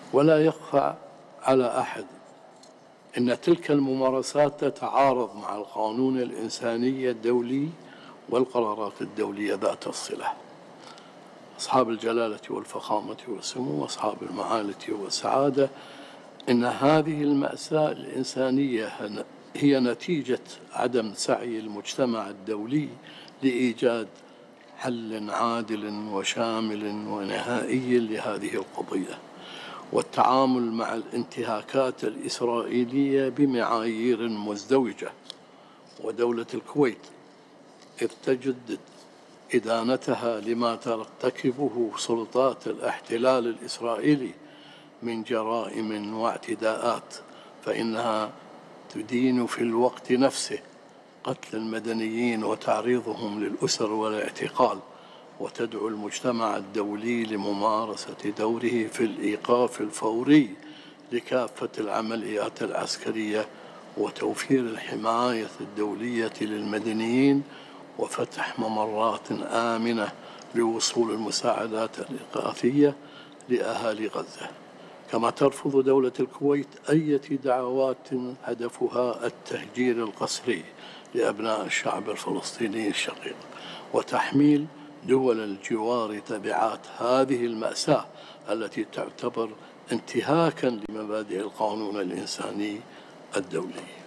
ولا يخفى على أحد أن تلك الممارسات تتعارض مع القانون الإنساني الدولي والقرارات الدولية ذات الصلة. أصحاب الجلالة والفخامة والسمو، أصحاب المعالة والسعادة، إن هذه المأساة الإنسانية هي نتيجة عدم سعي المجتمع الدولي لإيجاد حل عادل وشامل ونهائي لهذه القضية، والتعامل مع الانتهاكات الإسرائيلية بمعايير مزدوجة. ودولة الكويت إذ تجدد إدانتها لما ترتكبه سلطات الاحتلال الإسرائيلي من جرائم واعتداءات، فإنها تدين في الوقت نفسه قتل المدنيين وتعريضهم للأسر والاعتقال، وتدعو المجتمع الدولي لممارسة دوره في الإيقاف الفوري لكافة العمليات العسكرية وتوفير الحماية الدولية للمدنيين وفتح ممرات آمنة لوصول المساعدات الإغاثية لأهالي غزة. كما ترفض دولة الكويت أي دعوات هدفها التهجير القسري لأبناء الشعب الفلسطيني الشقيق، وتحميل دول الجوار تبعات هذه المأساة التي تعتبر انتهاكا لمبادئ القانون الإنساني الدولي.